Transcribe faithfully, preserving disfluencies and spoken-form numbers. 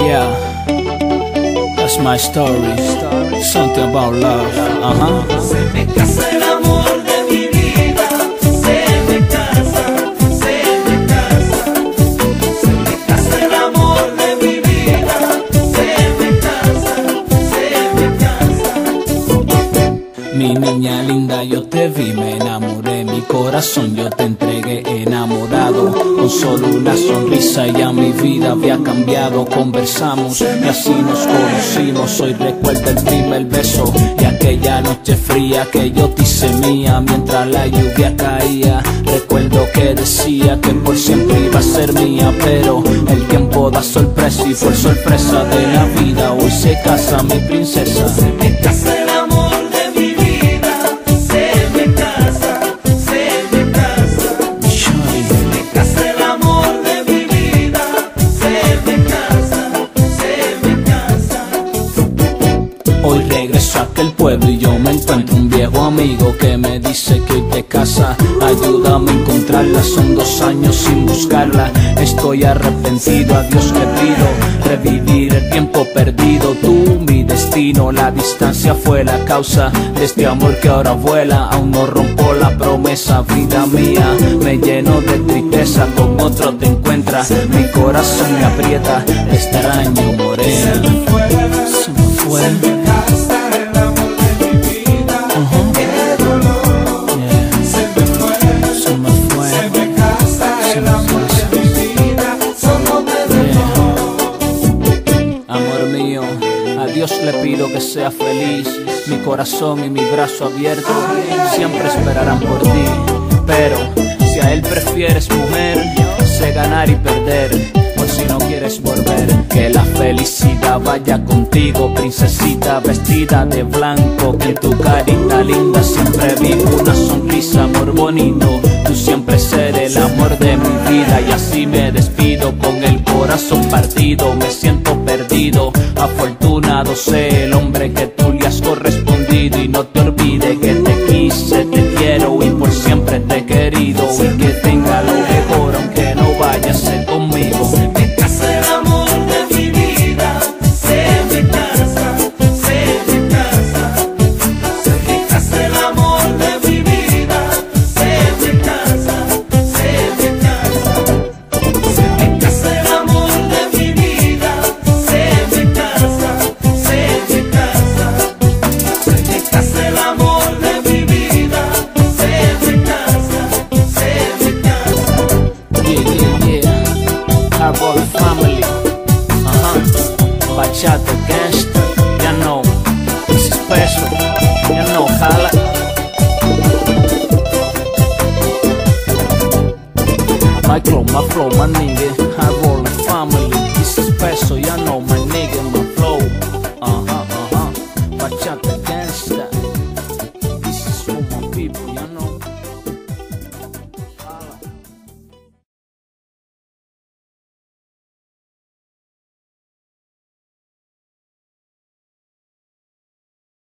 Yeah, that's my story. Something about love. Uh-huh. Se me casa el amor de mi vida. Se me casa, se me casa. Se me casa el amor de mi vida. Se me casa, se me casa. Mi niña linda, yo te vi, me enamoré. Mi corazón yo te entregué enamorado. Con solo una sonrisa ya mi vida había cambiado. Conversamos y así nos conocimos. Hoy recuerdo el primer beso y aquella noche fría que yo te hice mía mientras la lluvia caía. Recuerdo que decía que por siempre iba a ser mía, pero el tiempo da sorpresa y por sorpresa de la vida hoy se casa mi princesa. Se me casa el amor de mi vida. Se me casa, se me casa. Se me casa el amor de mi vida. Se me casa, se me casa. Hoy regreso a aquel pueblo y yo me encuentro un viejo amigo que me dice que hoy te casa. Ayúdame a encontrarla, son dos años sin buscarla. Estoy arrepentido, a Dios le pido revivir el tiempo perdido. Tú, mi destino, la distancia fue la causa de este amor que ahora vuela. Aún no rompo la promesa, vida mía, me lleno de tristeza. Con otro te encuentras, mi corazón me aprieta. Extraño, morena. Se me fue, Se me fue. se me casa el amor de mi vida. Qué dolor. Se me fue, Se me fue. se me casa el amor de mi vida. Solo me dejó. Amor mío, a Dios le pido que sea feliz. Mi corazón y mi brazo abierto siempre esperarán por ti. Pero si a él prefieres mujer, sé ganar y perder. Por si no quieres volver, que la felicidad vaya contigo, princesita vestida de blanco. Que en tu carita linda siempre vivo una sonrisa, amor bonito. Tú siempre serás el amor de mi vida y así me despido con el corazón partido. Me siento perdido, afortunado sé el hombre que tú le has correspondido. Y no te olvides que te quise, te quiero y por siempre te he querido. Y que tenga lo mejor aunque no vayas a ser conmigo. Se me casa el amor de mi vida. Se me casa, se me casa. Se me casa el amor de mi vida. Se me casa, se me casa. Se me casa el amor de mi vida. Se me casa, se me casa. Se me casa el amor de mi vida. Se me casa, se me casa. Yeah, yeah, yeah. Arbol family. Uh-huh. Bachata gangster. Ya know. It's special. Ya know, jala. My flow, my flow, my nigga. Arbol family. This is special. Ya know,